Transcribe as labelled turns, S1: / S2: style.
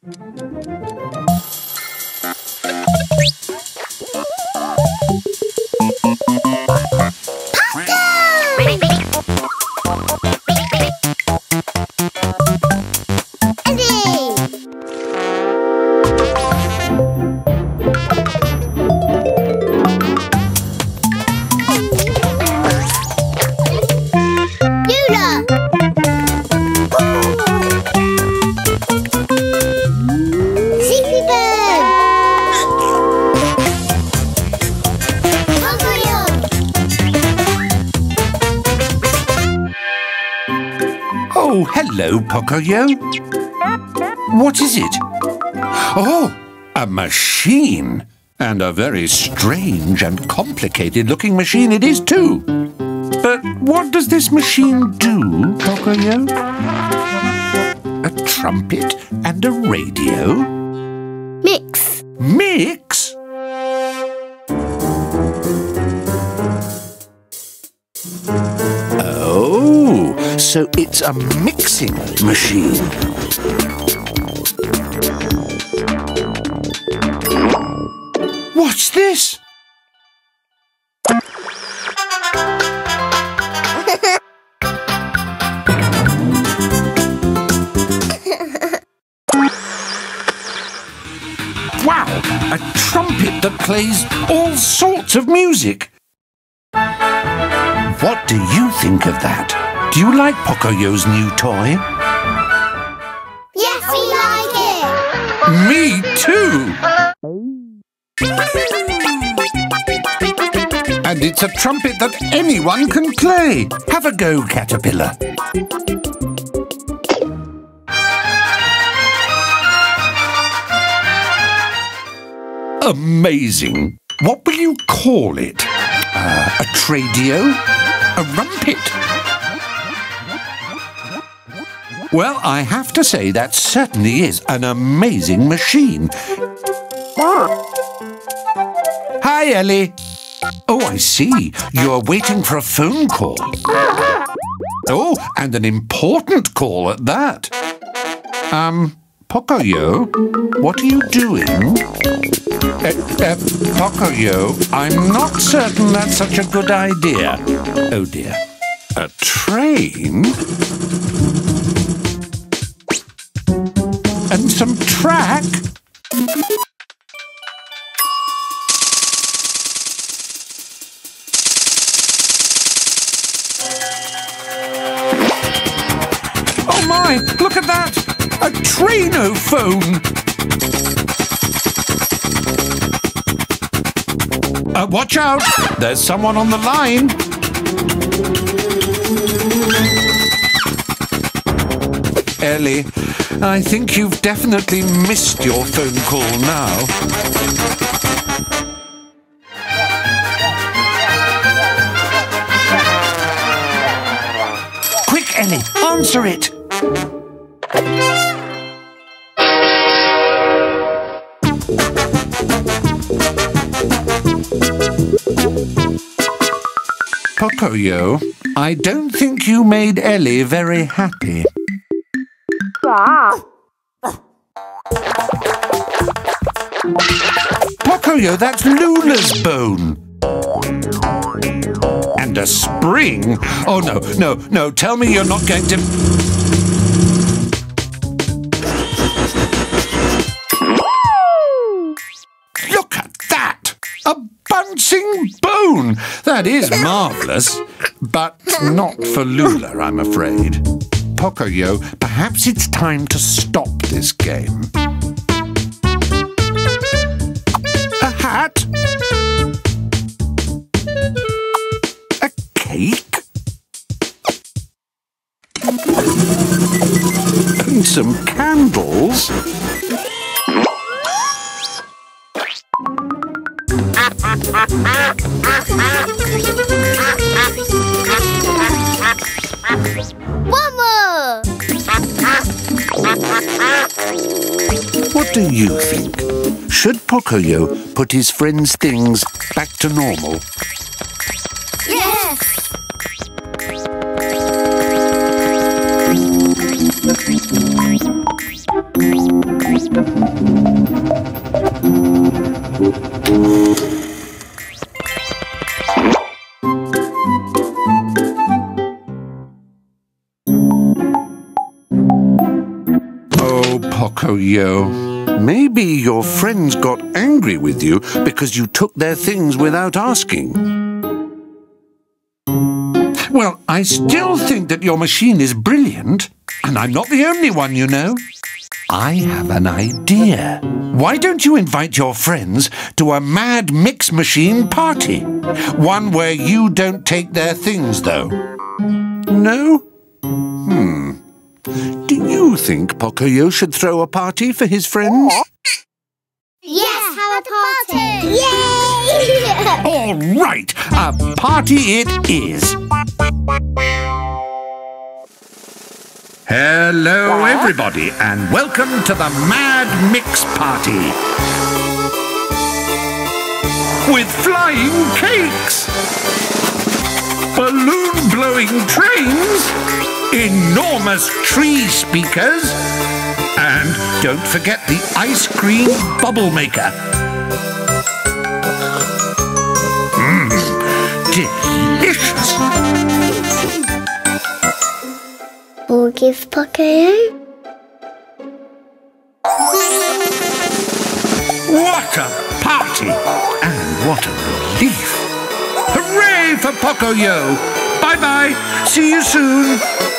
S1: Oh, hello, Pocoyo. What is it? Oh, a machine. And a very strange and complicated-looking machine it is, too. But what does this machine do, Pocoyo? A trumpet and a radio?
S2: Mix.
S1: Mix? Oh, so it's a mixing machine. What's this? Wow, a trumpet that plays all sorts of music. What do you think of that? Do you like Pocoyo's new toy?
S2: Yes, we like it!
S1: Me too! And it's a trumpet that anyone can play. Have a go, Caterpillar. Amazing. What will you call it? A tradio? A rumpet? Well, I have to say that certainly is an amazing machine. Hi, Elly. Oh, I see. You're waiting for a phone call. Oh, and an important call at that. Pocoyo, what are you doing? Pocoyo, I'm not certain that's such a good idea. Oh, dear. A train? And some track? Oh my, look at that! A trainophone! Watch out! There's someone on the line! Elly, I think you've definitely missed your phone call now. Quick, Elly, answer it! Pocoyo, I don't think you made Elly very happy. Pocoyo, that's Loula's bone. And a spring? Oh, no, tell me you're not going to... Look at that! A bouncing bone! That is marvellous, but not for Loula, I'm afraid. Pocoyo, perhaps it's time to stop this game. A hat? A cake? And some candles?
S2: One more!
S1: What do you think? Should Pocoyo put his friend's things back to normal?
S2: Yes!
S1: Pocoyo. Maybe your friends got angry with you because you took their things without asking. Well, I still think that your machine is brilliant, and I'm not the only one, you know. I have an idea. Why don't you invite your friends to a mad mix machine party? One where you don't take their things, though. No? Do you think Pocoyo should throw a party for his friends?
S2: Yes, have a party! Yay!
S1: All right, a party it is. Hello, everybody, and welcome to the Mad Mix Party. With flying cakes, balloon-blowing trains, enormous tree speakers, and don't forget the ice cream bubble maker. Delicious!
S2: We'll give Pocoyo.
S1: What a party! And what a relief! Hooray for Pocoyo! Bye-bye! See you soon!